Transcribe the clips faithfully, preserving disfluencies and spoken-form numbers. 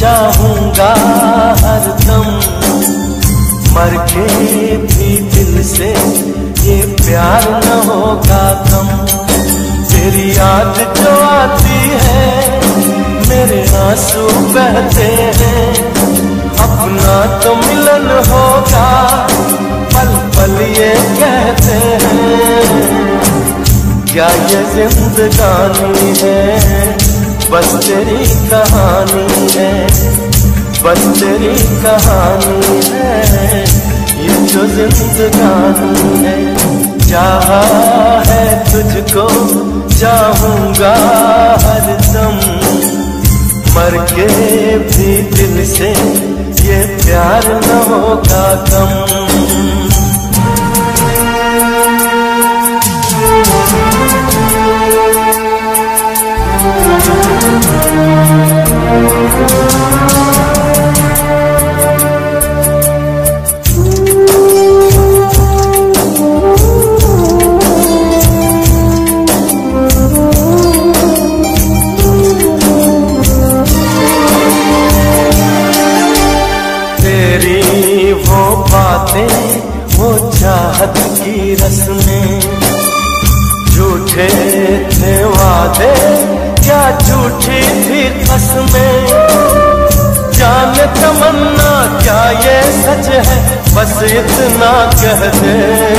चाहूंगा हरदम, मर के भी दिल से ये प्यार न होगा कम। तेरी याद जो आती है मेरे आंसू बहते हैं, अपना तो मिलन होगा पल पल ये कहते हैं। क्या ये जिंदगानी है बस तेरी कहानी है, बस तेरी कहानी है ये जो जिंदगानी है। चाहा है तुझको चाहूंगा हरदम, मर के भी दिल से ये प्यार न होगा कम। वो चाहत की रस्में झूठे थे वादे, क्या झूठी थी कसमें। जाने तमन्ना क्या ये सच है, बस इतना कह दे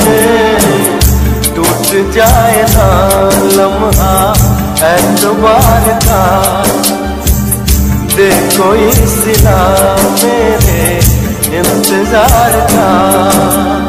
टूट जाए ना लम्हा एतबार का। दे कोई सिला मेरे इंतजार का।